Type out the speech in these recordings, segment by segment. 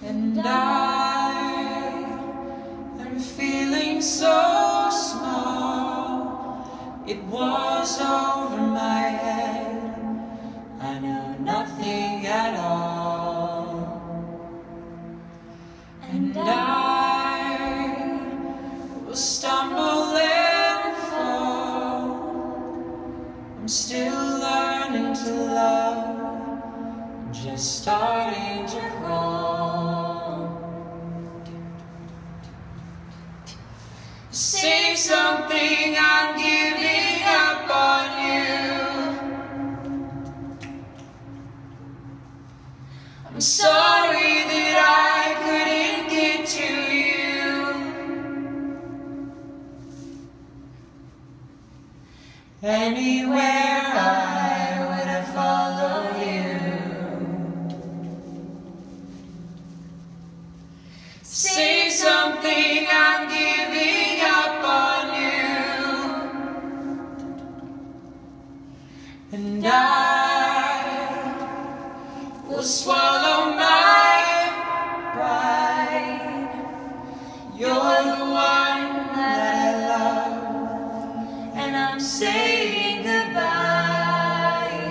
And I am feeling so small. It was over my head. I know nothing at all. And I will stumble and fall. I'm still learning to love. I'm just starting to crawl. Say something, I'm giving up on you. I'm sorry that I couldn't get to you. Anywhere I would have followed you. Say something, I'm giving up on you. And I will swallow my pride. You're the one that I love, and I'm saying goodbye.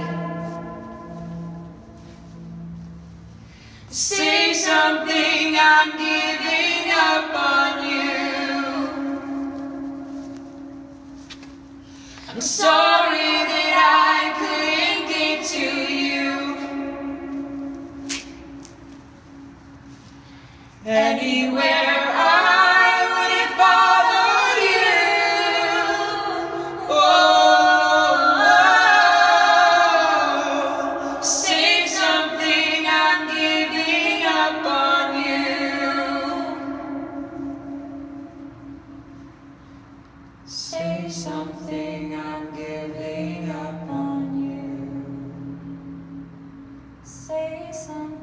Say something, I'm giving up on you. I'm sorry that I couldn't get to you. Anywhere I would have followed you. Oh, say something, I'm giving up on you. Say something, I'm giving up on you. Say something.